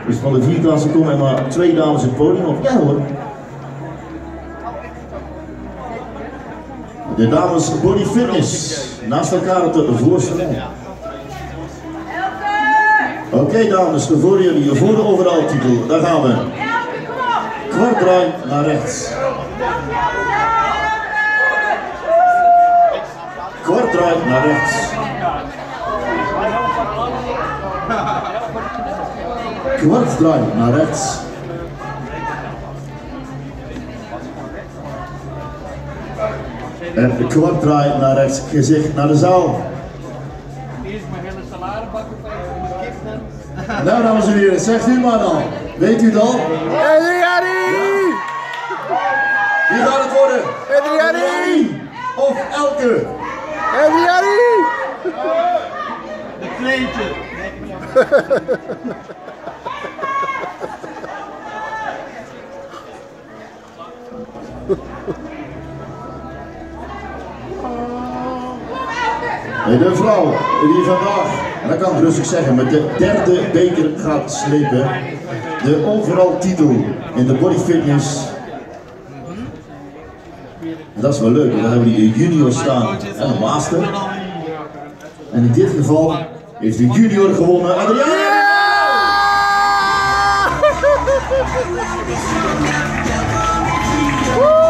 Dus van de 4 klassen komen er maar 2 dames het podium op. Ja hoor. De dames Bodyfitness. Naast elkaar op de voorste rij. Oké dames, voor jullie, voor de overal titel. Daar gaan we. Kwart draai naar rechts. Kwart draai naar rechts. Kwart draai naar rechts. En de kwart draai naar rechts, gezicht naar de zaal. Eerst mijn hele salarisbak opeten. Nou dames en heren, zegt u maar dan. Weet u het al? Adriani! Wie gaat het worden? Adriani! Of Elke? Adriani! De kleedje. De vrouw die vandaag, en dat kan ik rustig zeggen, met de 3e beker gaat slepen. De overal titel in de bodyfitness. Dat is wel leuk, want dan hebben we die junior staan en een master. En in dit geval heeft de junior gewonnen. Adriaan!